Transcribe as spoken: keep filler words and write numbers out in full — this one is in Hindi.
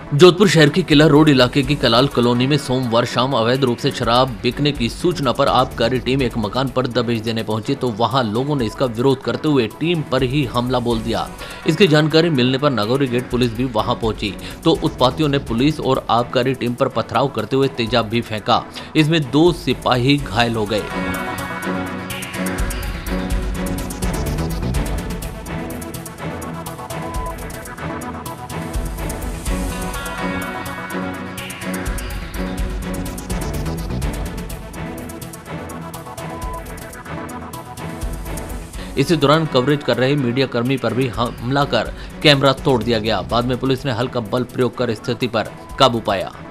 जोधपुर शहर के किला रोड इलाके की कलाल कॉलोनी में सोमवार शाम अवैध रूप से शराब बिकने की सूचना पर आबकारी टीम एक मकान पर दबिश देने पहुंची तो वहां लोगों ने इसका विरोध करते हुए टीम पर ही हमला बोल दिया। इसकी जानकारी मिलने पर नागौरी गेट पुलिस भी वहां पहुंची तो उत्पातियों ने पुलिस और आबकारी टीम पर पथराव करते हुए तेजाब भी फेंका। इसमें दो सिपाही घायल हो गए। इसी दौरान कवरेज कर रहे मीडिया कर्मी पर भी हमला कर कैमरा तोड़ दिया गया। बाद में पुलिस ने हल्का बल प्रयोग कर स्थिति पर काबू पाया।